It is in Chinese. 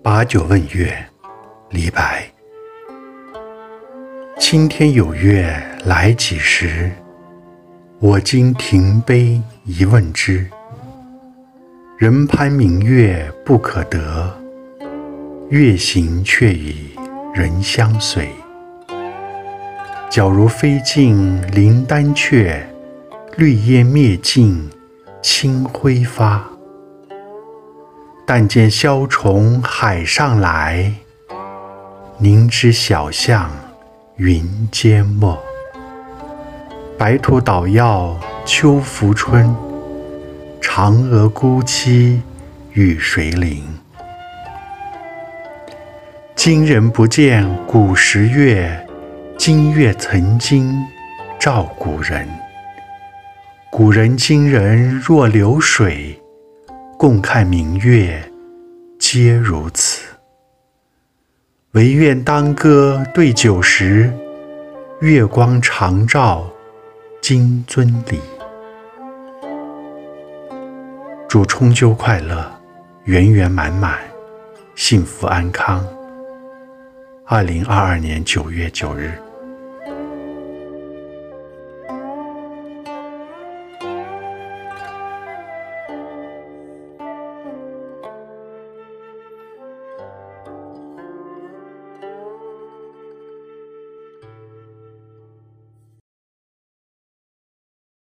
把酒问月，李白。青天有月来几时？我今停杯一问之。人攀明月不可得，月行却与人相随。皎如飞尽灵丹阙，绿烟灭尽清辉发。但见宵从海上来，宁知晓向云间没。白兔捣药秋复春，嫦娥孤栖与谁邻？今人不见古时月，今月曾经照古人。古人今人若流水，共看明月皆如此。唯愿当歌对酒时，月光常照金樽里。祝中秋快乐，圆圆满满，幸福安康。2022年9月9日。